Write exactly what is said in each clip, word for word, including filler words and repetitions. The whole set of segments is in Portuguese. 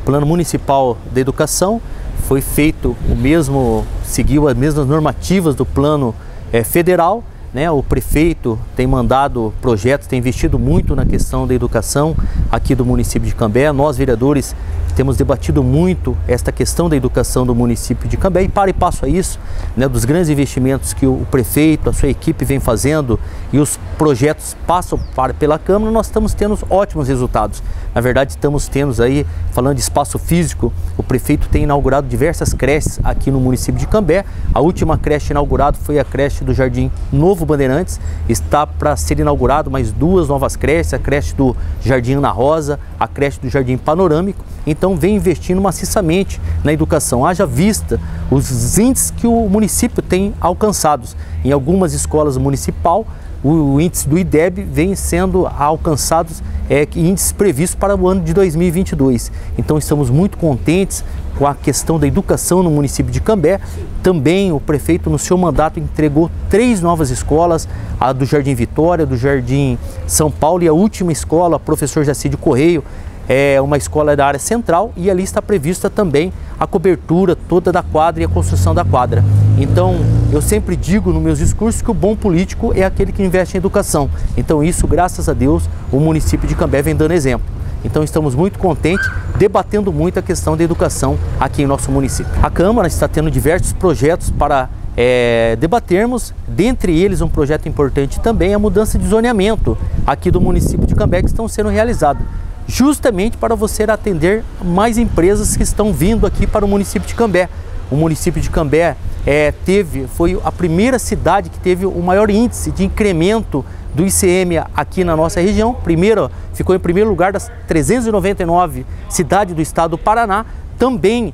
Plano Municipal da Educação foi feito o mesmo, seguiu as mesmas normativas do Plano é, Federal, né? O prefeito tem mandado projetos, tem investido muito na questão da educação aqui do município de Cambé. Nós, vereadores, temos debatido muito esta questão da educação do município de Cambé e para e passo a isso, né, dos grandes investimentos que o prefeito, a sua equipe vem fazendo e os projetos passam para, pela Câmara, nós estamos tendo ótimos resultados. Na verdade, estamos tendo aí, falando de espaço físico, o prefeito tem inaugurado diversas creches aqui no município de Cambé. A última creche inaugurada foi a creche do Jardim Novo Bandeirantes. Está para ser inaugurado mais duas novas creches, a creche do Jardim Ana Rosa, a creche do Jardim Panorâmico. Então vem investindo maciçamente na educação. Haja vista os índices que o município tem alcançados. Em algumas escolas municipal, o índice do I D E B vem sendo alcançados é, índices previstos para o ano de dois mil e vinte e dois. Então estamos muito contentes com a questão da educação no município de Cambé. Também o prefeito, no seu mandato, entregou três novas escolas, a do Jardim Vitória, do Jardim São Paulo e a última escola, professor Jacídio Correio, é uma escola da área central, e ali está prevista também a cobertura toda da quadra e a construção da quadra. Então, eu sempre digo nos meus discursos que o bom político é aquele que investe em educação. Então isso, graças a Deus, o município de Cambé vem dando exemplo. Então estamos muito contentes, debatendo muito a questão da educação aqui em nosso município. A Câmara está tendo diversos projetos para é, debatermos, dentre eles um projeto importante também, a mudança de zoneamento aqui do município de Cambé, que estão sendo realizados, justamente para você atender mais empresas que estão vindo aqui para o município de Cambé. O município de Cambé é, teve, foi a primeira cidade que teve o maior índice de incremento do I C M aqui na nossa região. Primeiro, ficou em primeiro lugar das trezentas e noventa e nove cidades do estado do Paraná. Também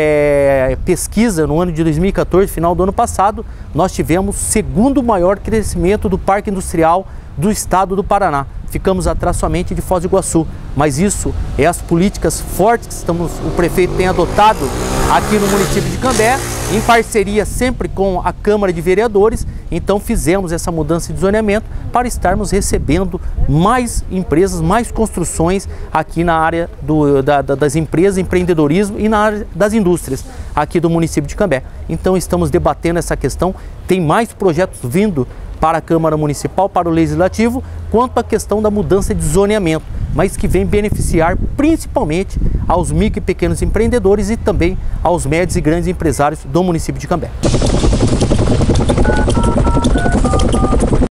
é, pesquisa no ano de dois mil e quatorze, final do ano passado, nós tivemos o segundo maior crescimento do parque industrial do estado do Paraná. Ficamos atrás somente de Foz do Iguaçu, mas isso é as políticas fortes que estamos, o prefeito tem adotado aqui no município de Cambé, em parceria sempre com a Câmara de Vereadores. Então fizemos essa mudança de zoneamento para estarmos recebendo mais empresas, mais construções aqui na área do, da, das empresas, empreendedorismo e na área das indústrias aqui do município de Cambé. Então estamos debatendo essa questão, tem mais projetos vindo para a Câmara Municipal, para o Legislativo, quanto à questão da mudança de zoneamento, mas que vem beneficiar principalmente aos micro e pequenos empreendedores e também aos médios e grandes empresários do município de Cambé.